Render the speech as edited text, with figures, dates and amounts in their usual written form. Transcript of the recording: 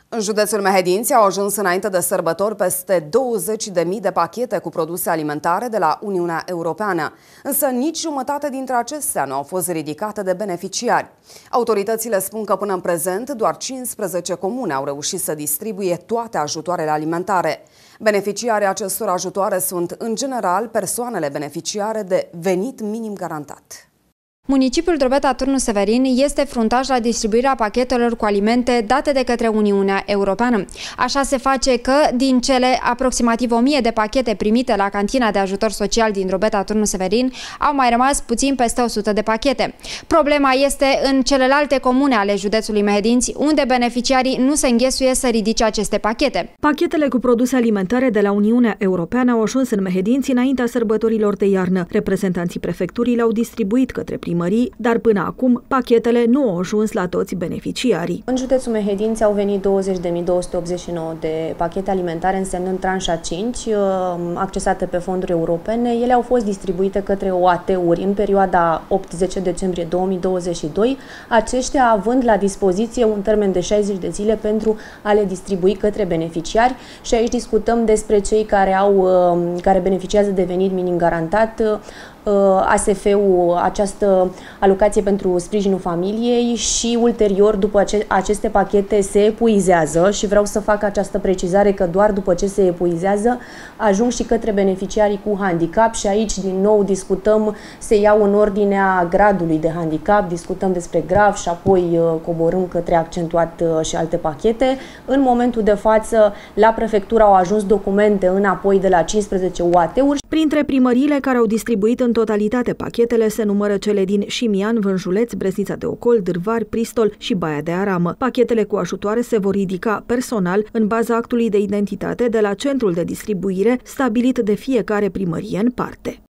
În județul Mehedinți au ajuns înainte de sărbători peste 20.000 de pachete cu produse alimentare de la Uniunea Europeană. Însă nici jumătate dintre acestea nu au fost ridicate de beneficiari. Autoritățile spun că până în prezent doar 15 comune au reușit să distribuie toate ajutoarele alimentare. Beneficiarii acestor ajutoare sunt, în general, persoanele beneficiare de venit minim garantat. Municipiul Drobeta-Turnul Severin este fruntaș la distribuirea pachetelor cu alimente date de către Uniunea Europeană. Așa se face că din cele aproximativ 1000 de pachete primite la cantina de ajutor social din Drobeta-Turnul Severin, au mai rămas puțin peste 100 de pachete. Problema este în celelalte comune ale județului Mehedinți, unde beneficiarii nu se înghesuie să ridice aceste pachete. Pachetele cu produse alimentare de la Uniunea Europeană au ajuns în Mehedinți înaintea sărbătorilor de iarnă. Reprezentanții prefecturii le-au distribuit către primării, dar până acum pachetele nu au ajuns la toți beneficiarii. În județul Mehedinți au venit 20.289 de pachete alimentare, însemnând tranșa 5, accesate pe fonduri europene. Ele au fost distribuite către OAT-uri în perioada 8-10 decembrie 2022, aceștia având la dispoziție un termen de 60 de zile pentru a le distribui către beneficiari. Și aici discutăm despre cei care beneficiază de venit minim garantat, ASF-ul, această alocație pentru sprijinul familiei, și ulterior, după aceste pachete se epuizează, și vreau să fac această precizare că doar după ce se epuizează ajung și către beneficiarii cu handicap, și aici din nou discutăm, se iau în ordinea gradului de handicap, discutăm despre grav și apoi coborâm către accentuat și alte pachete. În momentul de față, la prefectură au ajuns documente înapoi de la 15 UAT-uri. Printre primăriile care au distribuit în totalitate pachetele se numără cele din Șimian, Vânjuleț, Breznița de Ocol, Dârvari, Pristol și Baia de Aramă. Pachetele cu ajutoare se vor ridica personal în baza actului de identitate de la centrul de distribuire stabilit de fiecare primărie în parte.